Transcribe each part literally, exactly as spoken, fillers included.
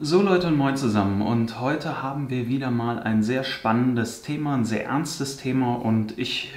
So Leute und moin zusammen, und heute haben wir wieder mal ein sehr spannendes Thema, ein sehr ernstes Thema, und ich,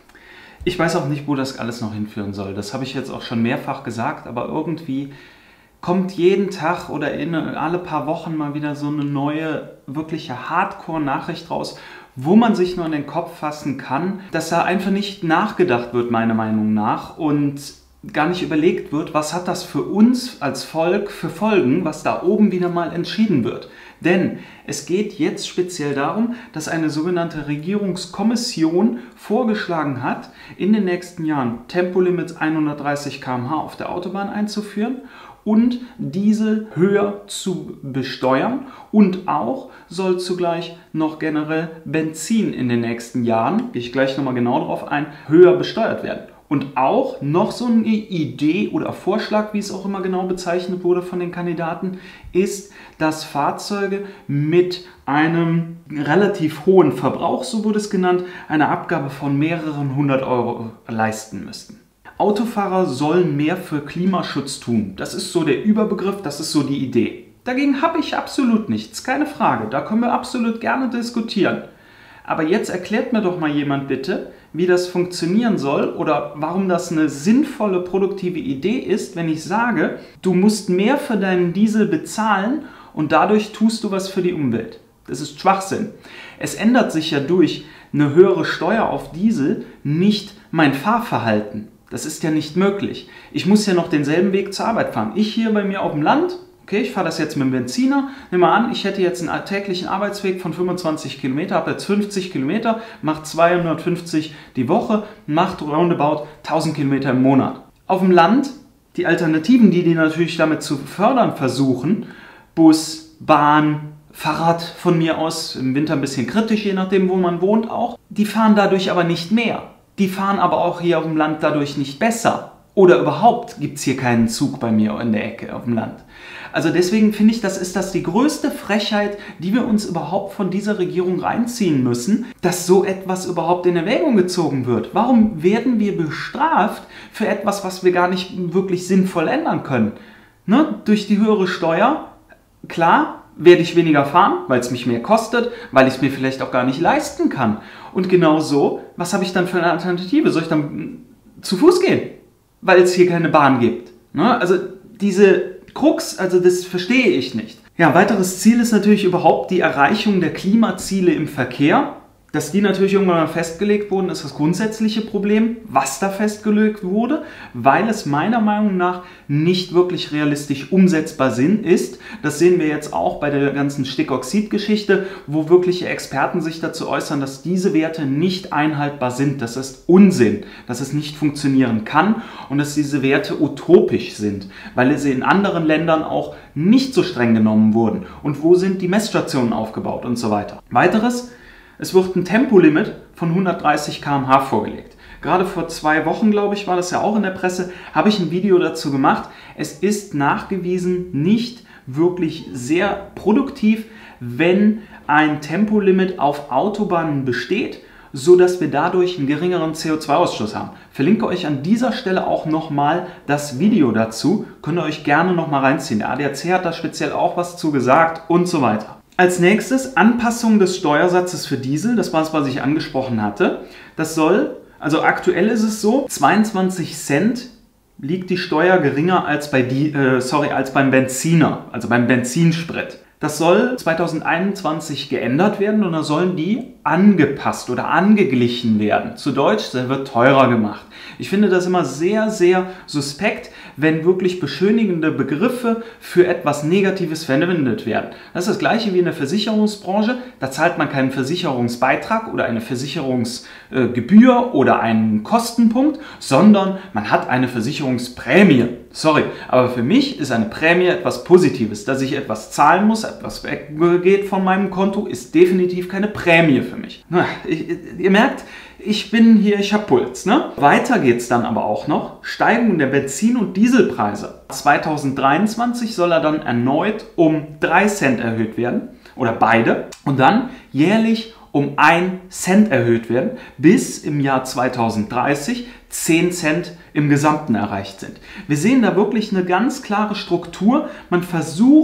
ich weiß auch nicht, wo das alles noch hinführen soll. Das habe ich jetzt auch schon mehrfach gesagt, aber irgendwie kommt jeden Tag oder in alle paar Wochen mal wieder so eine neue, wirkliche Hardcore-Nachricht raus, wo man sich nur an den Kopf fassen kann, dass da einfach nicht nachgedacht wird, meiner Meinung nach, und gar nicht überlegt wird, was hat das für uns als Volk für Folgen, was da oben wieder mal entschieden wird. Denn es geht jetzt speziell darum, dass eine sogenannte Regierungskommission vorgeschlagen hat, in den nächsten Jahren Tempolimits hundertdreißig Kilometer pro Stunde auf der Autobahn einzuführen und diese höher zu besteuern, und auch soll zugleich noch generell Benzin in den nächsten Jahren, gehe ich gleich nochmal genau darauf ein, höher besteuert werden. Und auch noch so eine Idee oder Vorschlag, wie es auch immer genau bezeichnet wurde von den Kandidaten, ist, dass Fahrzeuge mit einem relativ hohen Verbrauch, so wurde es genannt, eine Abgabe von mehreren hundert Euro leisten müssten. Autofahrer sollen mehr für Klimaschutz tun. Das ist so der Überbegriff, das ist so die Idee. Dagegen habe ich absolut nichts, keine Frage. Da können wir absolut gerne diskutieren. Aber jetzt erklärt mir doch mal jemand bitte, wie das funktionieren soll oder warum das eine sinnvolle, produktive Idee ist, wenn ich sage, du musst mehr für deinen Diesel bezahlen und dadurch tust du was für die Umwelt. Das ist Schwachsinn. Es ändert sich ja durch eine höhere Steuer auf Diesel nicht mein Fahrverhalten. Das ist ja nicht möglich. Ich muss ja noch denselben Weg zur Arbeit fahren. Ich hier bei mir auf dem Land, okay, ich fahre das jetzt mit dem Benziner. Nimm mal an, ich hätte jetzt einen täglichen Arbeitsweg von fünfundzwanzig Kilometer, habe jetzt fünfzig Kilometer, macht zweihundertfünfzig die Woche, macht roundabout tausend Kilometer im Monat. Auf dem Land, die Alternativen, die die natürlich damit zu fördern versuchen, Bus, Bahn, Fahrrad von mir aus, im Winter ein bisschen kritisch, je nachdem, wo man wohnt auch, die fahren dadurch aber nicht mehr. Die fahren aber auch hier auf dem Land dadurch nicht besser. Oder überhaupt gibt es hier keinen Zug bei mir in der Ecke auf dem Land. Also deswegen finde ich, das ist das die größte Frechheit, die wir uns überhaupt von dieser Regierung reinziehen müssen, dass so etwas überhaupt in Erwägung gezogen wird. Warum werden wir bestraft für etwas, was wir gar nicht wirklich sinnvoll ändern können? Ne? Durch die höhere Steuer, klar, werde ich weniger fahren, weil es mich mehr kostet, weil ich es mir vielleicht auch gar nicht leisten kann. Und genau so, was habe ich dann für eine Alternative? Soll ich dann zu Fuß gehen, weil es hier keine Bahn gibt? Ne? Also diese Krux, also das verstehe ich nicht. Ja, weiteres Ziel ist natürlich überhaupt die Erreichung der Klimaziele im Verkehr. Dass die natürlich irgendwann mal festgelegt wurden, ist das grundsätzliche Problem, was da festgelegt wurde, weil es meiner Meinung nach nicht wirklich realistisch umsetzbar ist. Das sehen wir jetzt auch bei der ganzen Stickoxid-Geschichte, wo wirkliche Experten sich dazu äußern, dass diese Werte nicht einhaltbar sind. Das ist Unsinn, dass es nicht funktionieren kann und dass diese Werte utopisch sind, weil sie in anderen Ländern auch nicht so streng genommen wurden. Und wo sind die Messstationen aufgebaut und so weiter. Weiteres: Es wird ein Tempolimit von hundertdreißig Kilometer pro Stunde vorgelegt. Gerade vor zwei Wochen, glaube ich, war das ja auch in der Presse, habe ich ein Video dazu gemacht. Es ist nachgewiesen nicht wirklich sehr produktiv, wenn ein Tempolimit auf Autobahnen besteht, sodass wir dadurch einen geringeren C O zwei Ausstoß haben. Verlinke euch an dieser Stelle auch nochmal das Video dazu. Könnt ihr euch gerne nochmal reinziehen. Der A D A C hat da speziell auch was zu gesagt und so weiter. Als nächstes Anpassung des Steuersatzes für Diesel, das war es, was ich angesprochen hatte. Das soll, also aktuell ist es so, zweiundzwanzig Cent liegt die Steuer geringer als, bei die, äh, sorry, als beim Benziner, also beim Benzinsprit. Das soll zweitausendeinundzwanzig geändert werden und da sollen die angepasst oder angeglichen werden. Zu Deutsch, der wird teurer gemacht. Ich finde das immer sehr, sehr suspekt, wenn wirklich beschönigende Begriffe für etwas Negatives verwendet werden. Das ist das gleiche wie in der Versicherungsbranche. Da zahlt man keinen Versicherungsbeitrag oder eine Versicherungsgebühr oder einen Kostenpunkt, sondern man hat eine Versicherungsprämie. Sorry, aber für mich ist eine Prämie etwas Positives. Dass ich etwas zahlen muss, etwas weggeht von meinem Konto, ist definitiv keine Prämie für mich. Na, ich, ihr merkt, ich bin hier, ich habe Puls. Ne? Weiter geht es dann aber auch noch. Steigerung der Benzin- und Dieselpreise. zweitausenddreiundzwanzig soll er dann erneut um drei Cent erhöht werden. Oder beide. Und dann jährlich um ein Cent erhöht werden, bis im Jahr zweitausenddreißig zehn Cent im Gesamten erreicht sind. Wir sehen da wirklich eine ganz klare Struktur. Man versucht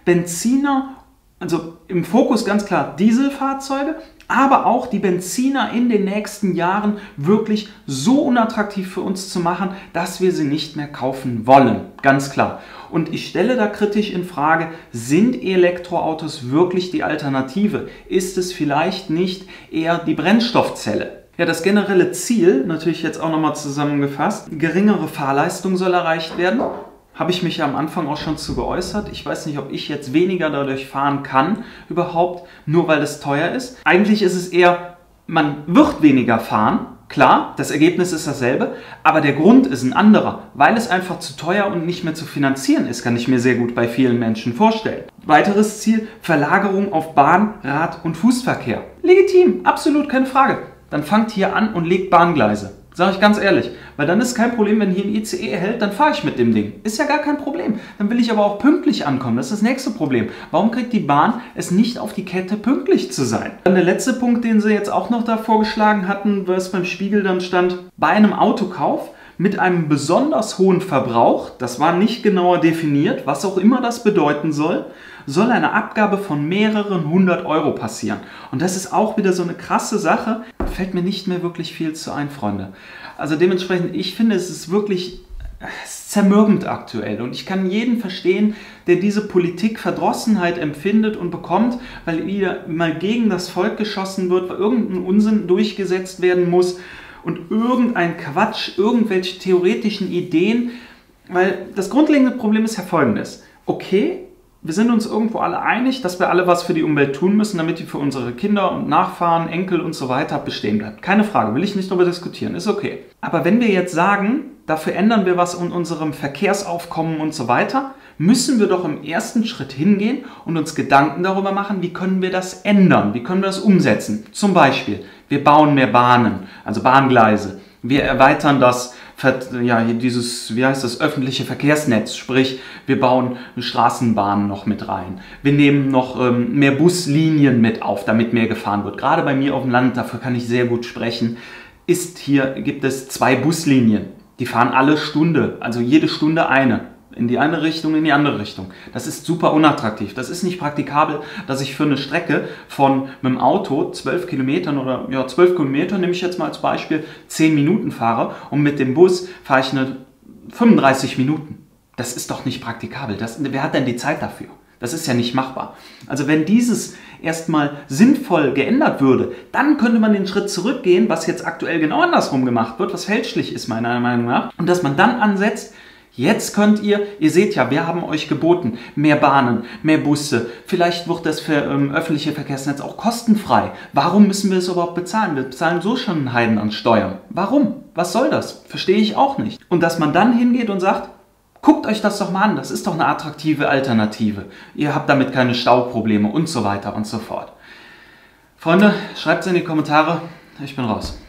Benziner, also im Fokus ganz klar Dieselfahrzeuge, aber auch die Benziner in den nächsten Jahren wirklich so unattraktiv für uns zu machen, dass wir sie nicht mehr kaufen wollen. Ganz klar. Und ich stelle da kritisch in Frage, sind Elektroautos wirklich die Alternative? Ist es vielleicht nicht eher die Brennstoffzelle? Ja, das generelle Ziel, natürlich jetzt auch nochmal zusammengefasst, geringere Fahrleistung soll erreicht werden. Habe ich mich ja am Anfang auch schon zu geäußert. Ich weiß nicht, ob ich jetzt weniger dadurch fahren kann, überhaupt, nur weil es teuer ist. Eigentlich ist es eher, man wird weniger fahren. Klar, das Ergebnis ist dasselbe, aber der Grund ist ein anderer, weil es einfach zu teuer und nicht mehr zu finanzieren ist, kann ich mir sehr gut bei vielen Menschen vorstellen. Weiteres Ziel, Verlagerung auf Bahn, Rad- und Fußverkehr. Legitim, absolut keine Frage. Dann fangt hier an und legt Bahngleise. Sage ich ganz ehrlich, weil dann ist kein Problem, wenn hier ein I C E hält, dann fahre ich mit dem Ding. Ist ja gar kein Problem. Dann will ich aber auch pünktlich ankommen. Das ist das nächste Problem. Warum kriegt die Bahn es nicht auf die Kette, pünktlich zu sein? Dann der letzte Punkt, den sie jetzt auch noch da vorgeschlagen hatten, was beim Spiegel dann stand, bei einem Autokauf mit einem besonders hohen Verbrauch, das war nicht genauer definiert, was auch immer das bedeuten soll, soll eine Abgabe von mehreren hundert Euro passieren. Und das ist auch wieder so eine krasse Sache, fällt mir nicht mehr wirklich viel zu ein, Freunde. Also dementsprechend, ich finde, es ist wirklich es ist zermürbend aktuell. Und ich kann jeden verstehen, der diese Politikverdrossenheit empfindet und bekommt, weil wieder mal gegen das Volk geschossen wird, weil irgendein Unsinn durchgesetzt werden muss und irgendein Quatsch, irgendwelche theoretischen Ideen. Weil das grundlegende Problem ist ja folgendes. Okay, wir sind uns irgendwo alle einig, dass wir alle was für die Umwelt tun müssen, damit die für unsere Kinder und Nachfahren, Enkel und so weiter bestehen bleibt. Keine Frage, will ich nicht darüber diskutieren, ist okay. Aber wenn wir jetzt sagen, dafür ändern wir was in unserem Verkehrsaufkommen und so weiter, müssen wir doch im ersten Schritt hingehen und uns Gedanken darüber machen, wie können wir das ändern, wie können wir das umsetzen. Zum Beispiel, wir bauen mehr Bahnen, also Bahngleise, wir erweitern das ja, dieses, wie heißt das, öffentliche Verkehrsnetz, sprich, wir bauen Straßenbahnen noch mit rein. Wir nehmen noch ähm, mehr Buslinien mit auf, damit mehr gefahren wird. Gerade bei mir auf dem Land, dafür kann ich sehr gut sprechen, ist hier, gibt es zwei Buslinien. Die fahren alle Stunde, also jede Stunde eine. In die eine Richtung, in die andere Richtung. Das ist super unattraktiv. Das ist nicht praktikabel, dass ich für eine Strecke von mit dem Auto zwölf Kilometern oder ja zwölf Kilometer, nehme ich jetzt mal als Beispiel, zehn Minuten fahre und mit dem Bus fahre ich eine fünfunddreißig Minuten. Das ist doch nicht praktikabel. Das, wer hat denn die Zeit dafür? Das ist ja nicht machbar. Also wenn dieses erstmal sinnvoll geändert würde, dann könnte man den Schritt zurückgehen, was jetzt aktuell genau andersrum gemacht wird, was fälschlich ist meiner Meinung nach, und dass man dann ansetzt, jetzt könnt ihr, ihr seht ja, wir haben euch geboten, mehr Bahnen, mehr Busse, vielleicht wird das für, ähm, öffentliche Verkehrsnetz auch kostenfrei. Warum müssen wir es überhaupt bezahlen? Wir bezahlen so schon einen Heiden an Steuern. Warum? Was soll das? Verstehe ich auch nicht. Und dass man dann hingeht und sagt, guckt euch das doch mal an, das ist doch eine attraktive Alternative. Ihr habt damit keine Stauprobleme und so weiter und so fort. Freunde, schreibt es in die Kommentare, ich bin raus.